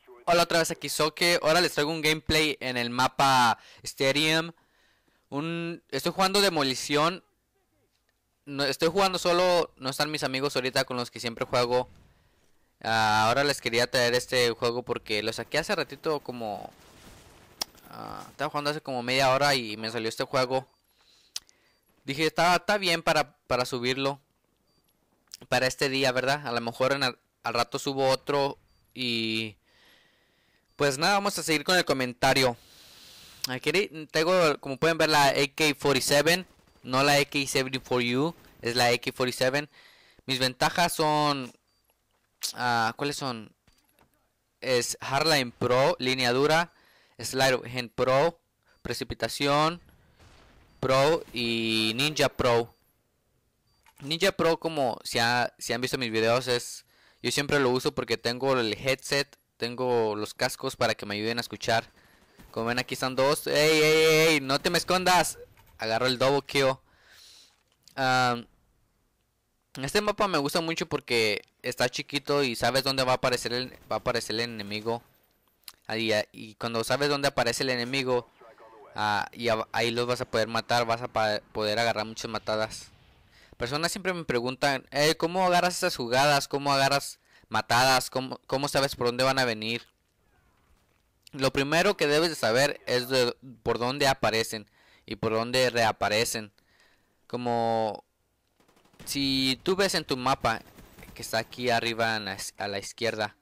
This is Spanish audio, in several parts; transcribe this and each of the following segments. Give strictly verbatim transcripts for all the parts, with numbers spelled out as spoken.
Hola, otra vez aquí Soke. Ahora les traigo un gameplay en el mapa Stadium. Un... Estoy jugando Demolición. No, estoy jugando solo. No están mis amigos ahorita con los que siempre juego. Uh, ahora les quería traer este juego porque lo saqué hace ratito como... Uh, estaba jugando hace como media hora y me salió este juego. Dije, está, está bien para, para subirlo. Para este día, ¿verdad? A lo mejor en el, al rato subo otro y... Pues nada, vamos a seguir con el comentario. Aquí tengo, como pueden ver, la A K cuarenta y siete, no la A K setenta y cuatro U, es la A K cuarenta y siete. Mis ventajas son, uh, ¿cuáles son? Es Hardline Pro, línea dura, Slide of Hand Pro, Precipitación Pro y Ninja Pro. Ninja Pro, como si, ha, si han visto mis videos, es yo siempre lo uso porque tengo el headset. Tengo los cascos para que me ayuden a escuchar. Como ven, aquí están dos. ¡Ey, ey, ey! ¡No te me escondas! Agarro el double kill. Um, este mapa me gusta mucho porque está chiquito y sabes dónde va a aparecer el, va a aparecer el enemigo. Ahí, y cuando sabes dónde aparece el enemigo, uh, y a, ahí los vas a poder matar. Vas a poder agarrar muchas matadas. Personas siempre me preguntan, hey, ¿cómo agarras esas jugadas? ¿Cómo agarras matadas? ¿Cómo, ¿Cómo sabes por dónde van a venir? Lo primero que debes de saber es de, por dónde aparecen y por dónde reaparecen. Como si tú ves en tu mapa que está aquí arriba la, a la izquierda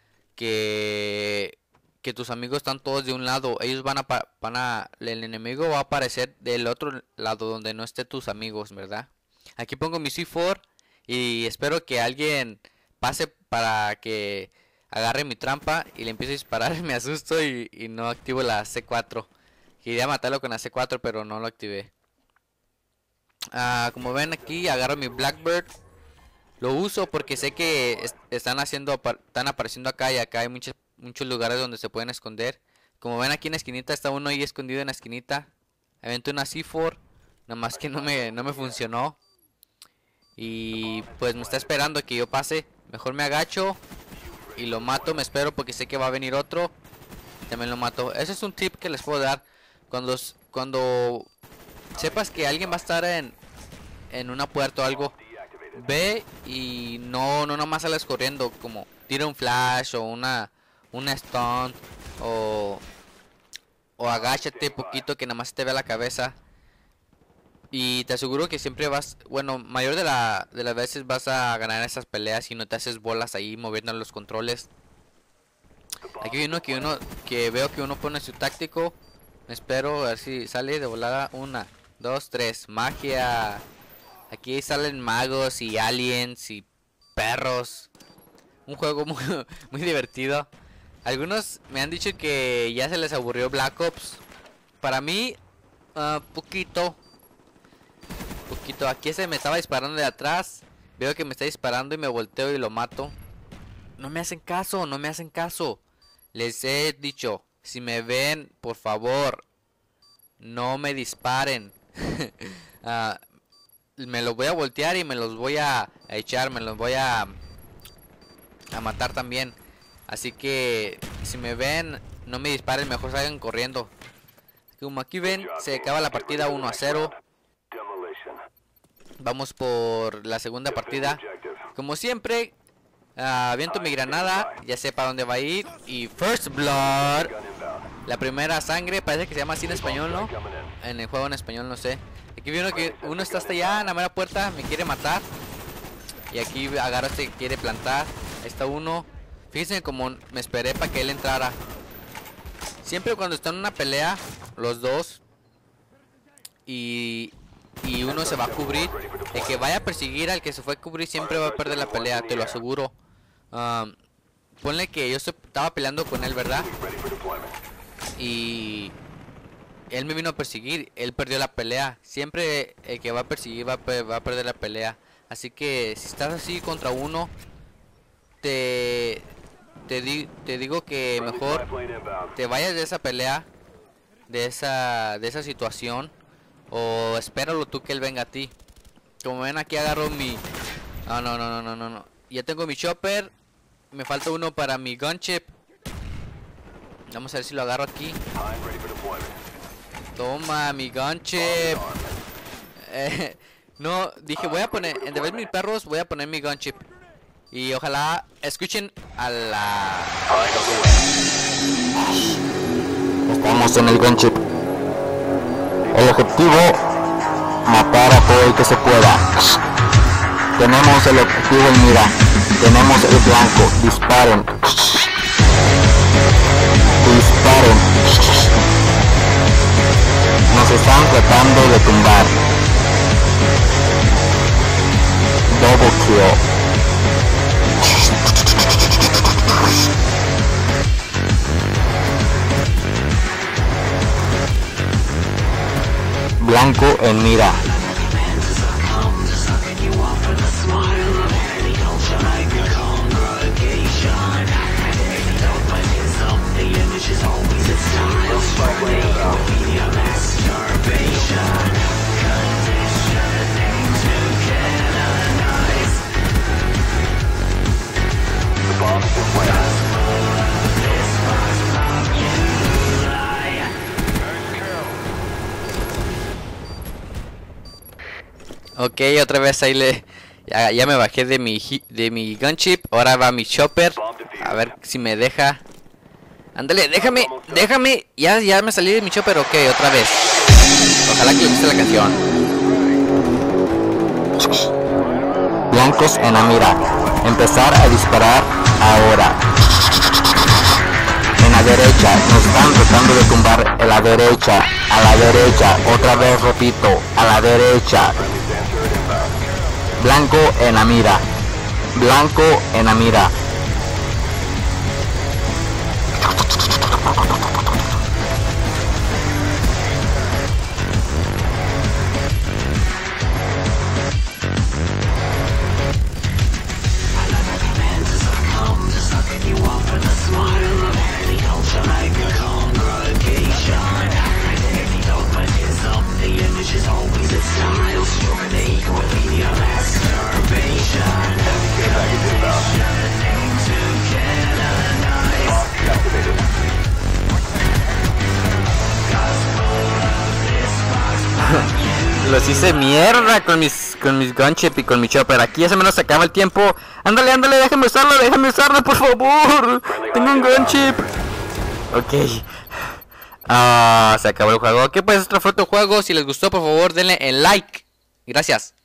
que, que tus amigos están todos de un lado, ellos van a, van a el enemigo va a aparecer del otro lado donde no esté tus amigos, ¿verdad? Aquí pongo mi C cuatro y espero que alguien pase para que agarre mi trampa y le empiece a disparar. Me asusto y, y no activo la C cuatro. Quería matarlo con la C cuatro, pero no lo activé. Uh, como ven aquí, agarro mi Blackbird. Lo uso porque sé que est están haciendo, están apareciendo acá y acá hay muchos, muchos lugares donde se pueden esconder. Como ven aquí en la esquinita está uno ahí escondido en la esquinita. Aventé una C cuatro, nada más que no me, no me funcionó. Y pues me está esperando que yo pase. Mejor me agacho y lo mato, me espero porque sé que va a venir otro. También lo mato. Ese es un tip que les puedo dar. Cuando, cuando sepas que alguien va a estar en, en una puerta o algo, ve y no, no nomás sales corriendo. Como tira un flash o una, una stun o, o agáchate poquito que nada más te vea la cabeza. Y te aseguro que siempre vas, bueno, mayor de, la, de las veces vas a ganar esas peleas y no te haces bolas ahí moviendo los controles. Aquí hay uno que uno que veo que uno pone su táctico. Me espero a ver si sale de volada. Una, dos, tres. Magia. Aquí salen magos y aliens y perros. Un juego muy, muy divertido. Algunos me han dicho que ya se les aburrió Black Ops. Para mí, uh, poquito. Poquito. Aquí se me estaba disparando de atrás. Veo que me está disparando y me volteo y lo mato. No me hacen caso, no me hacen caso. Les he dicho, si me ven, por favor, no me disparen. uh, me los voy a voltear y me los voy a, a echar, me los voy a, a matar también. Así que si me ven, no me disparen, mejor salgan corriendo. Como aquí ven, se acaba la partida uno a cero. Vamos por la segunda partida. Como siempre, uh, aviento mi granada. Ya sé para dónde va a ir. Y First Blood. La primera sangre. Parece que se llama así en español, ¿no? En el juego en español, no sé. Aquí vi uno que uno está hasta allá en la mera puerta. Me quiere matar. Y aquí agarro este que quiere plantar. Ahí está uno. Fíjense como me esperé para que él entrara. Siempre cuando están en una pelea, los dos, Y... y uno se va a cubrir, el que vaya a perseguir al que se fue a cubrir siempre va a perder la pelea, te lo aseguro. um, Ponle que yo estaba peleando con él, ¿verdad? Y él me vino a perseguir, él perdió la pelea. Siempre el que va a perseguir va a, va a perder la pelea. Así que si estás así contra uno, te, te, di te digo que mejor te vayas de esa pelea, de esa, de esa situación. O espéralo tú que él venga a ti. Como ven aquí agarro mi... No, no, no, no, no, no. Ya tengo mi chopper. Me falta uno para mi gunship. Vamos a ver si lo agarro aquí. Toma, mi gunship. Eh, no, dije voy a poner, en vez de mis perros, voy a poner mi gunship. Y ojalá escuchen a la... Estamos en el gunship. El objetivo, matar a todo el que se pueda. Tenemos el objetivo en mira. Tenemos el blanco. Disparen. Disparen. Nos están tratando de tumbar. Double kill. Blanco en mira. Ok, otra vez ahí le... Ya, ya me bajé de mi, de mi gunship. Ahora va mi chopper. A ver si me deja. Ándale, déjame, déjame. Ya, ya me salí de mi chopper. Ok, otra vez. Ojalá que le guste la canción. Blancos en la mira. Empezar a disparar ahora. En la derecha. Nos están tratando de tumbar. En la derecha. A la derecha. Otra vez repito. A la derecha. Blanco en la mira. Blanco en la mira. Los hice mierda con mis con mis gunship y con mi chopper. Aquí ya se me nos acaba el tiempo. Ándale, ándale, déjame usarlo, déjame usarlo, por favor. Tengo un gunship. Ok. Ah, se acabó el juego. Ok, pues esto fue otro juego. Si les gustó, por favor, denle el like. Gracias.